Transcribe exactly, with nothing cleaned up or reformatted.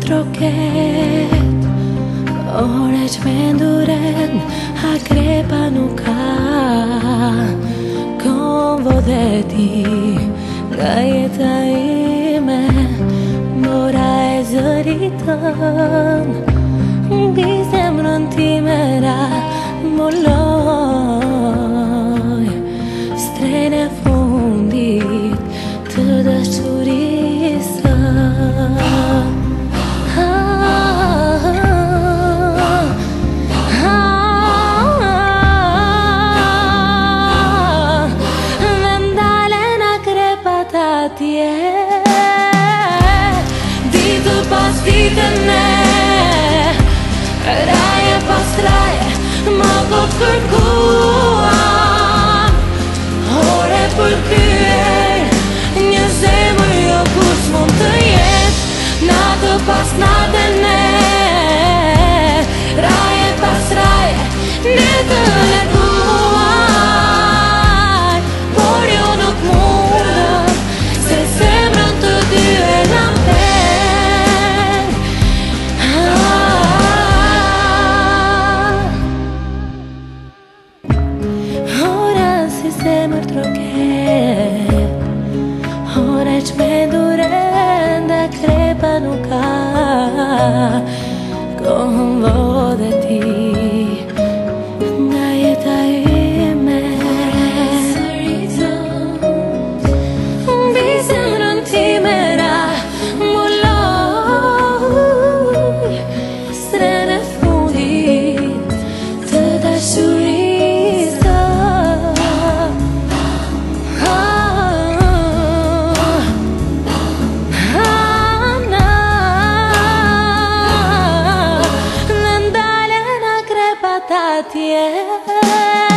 troket ore që me nduren a krepa nuk ka konvo dhe ti nga jeta ime mora e zëritën mbi zemrën time ra moloj stren e fundit të dashurisë. Ditë pas dite ne raje pas raje ma kot kërkuam ore për kryer një zemër jo kus mund të jet natë pas natë ne raje pas raje ne të leguar por jo nuk mundëm se zemrën të dy e lamper. Ora si zemër troket ora që me duren dhe krepa nuk ka kohën vodhe ti nga jeta ime mbi zemrën time ra moloj stren e fundit të dashurisë. Yeah.